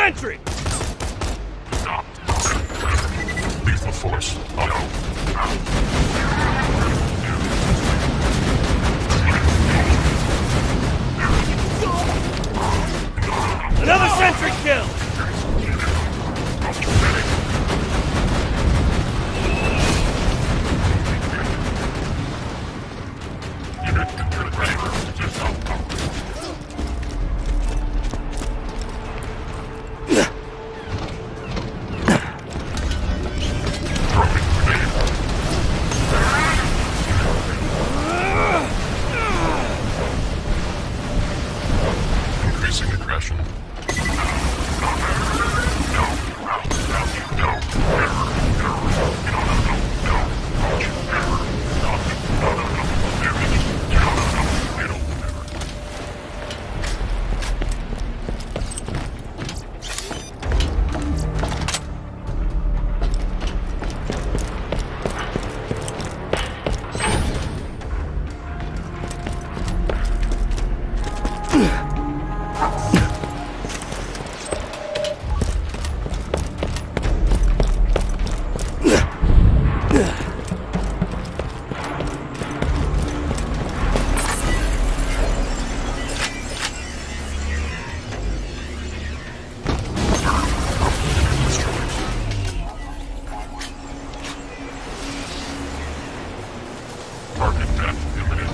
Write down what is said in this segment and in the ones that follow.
sentry! Lethal force. Another sentry kill! Increasing aggression. Target death imminent.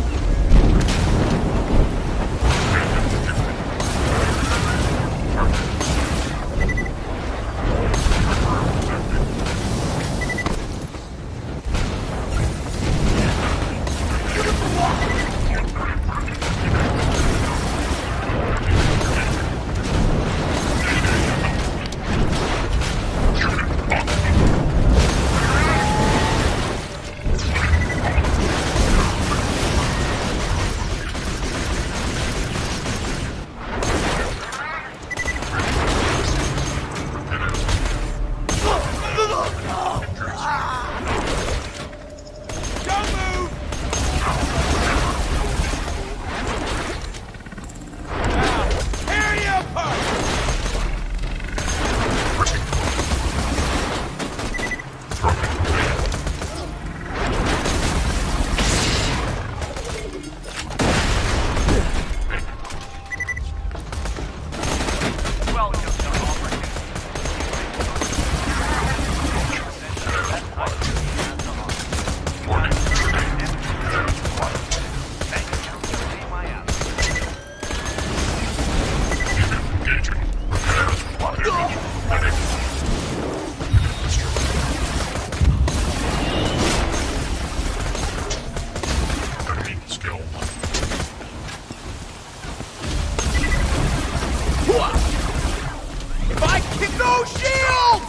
If I kick those shields!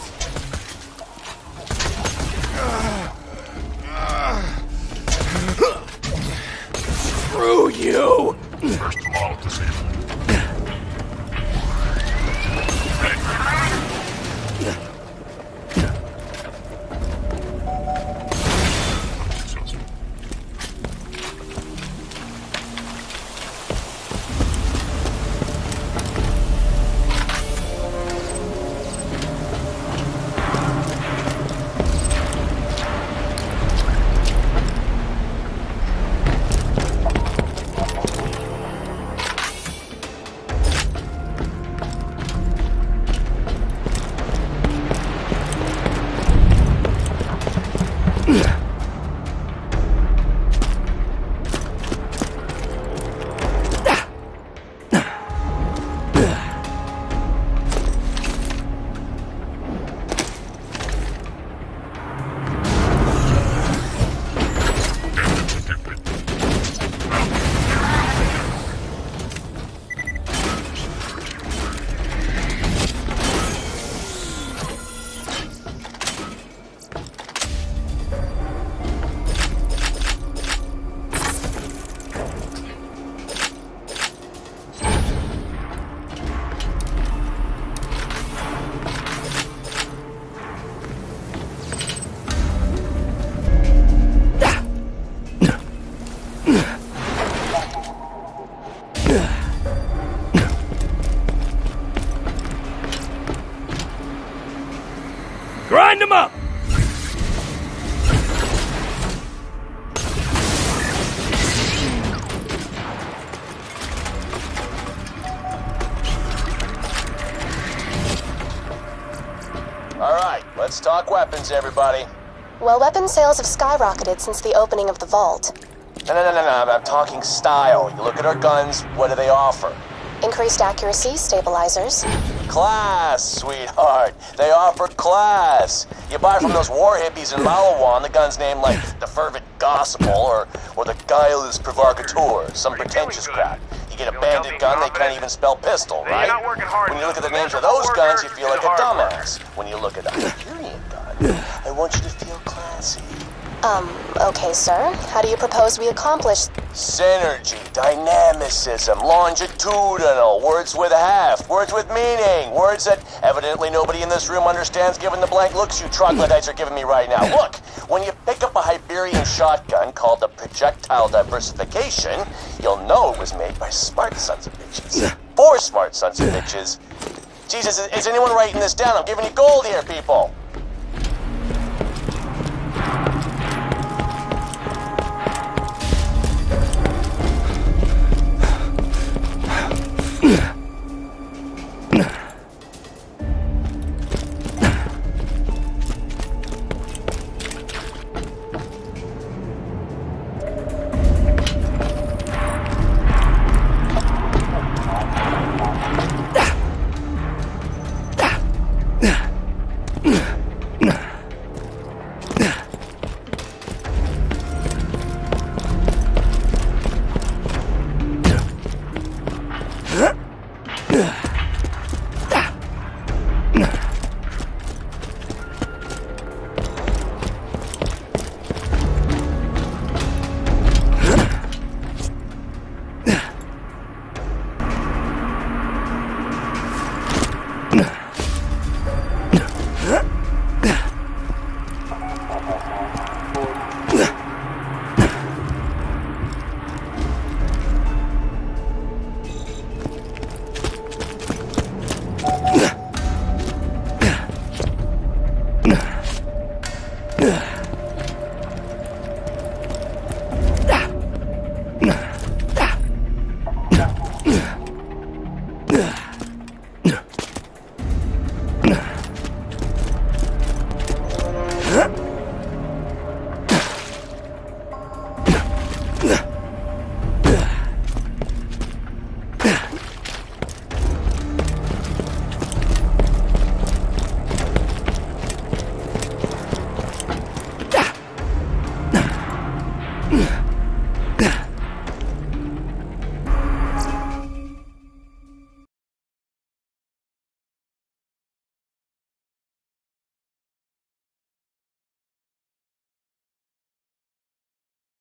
Screw you! First wall disabled. talk weapons, everybody. Well, weapon sales have skyrocketed since the opening of the vault. No, I'm talking style. You look at our guns, what do they offer? Increased accuracy, stabilizers. Class, sweetheart. They offer class. You buy from those war hippies in Malawan, the gun's named like the Fervent Gospel or the Guileless Provocateur, some pretentious crap. You get a bandit gun, they can't even spell pistol, right? When you look at the names of those guns, you feel like a dumbass. When you look at a Hyperion gun, I want you to feel classy. Okay, sir. How do you propose we accomplish? Synergy, dynamicism, longitudinal, words with heft, words with meaning, words that evidently nobody in this room understands given the blank looks you troglodytes are giving me right now. Look, when you pick up a Hyperion shotgun called the projectile diversification, you'll know it was made by smart sons of bitches. For smart sons of bitches. Jesus, is anyone writing this down? I'm giving you gold here, people.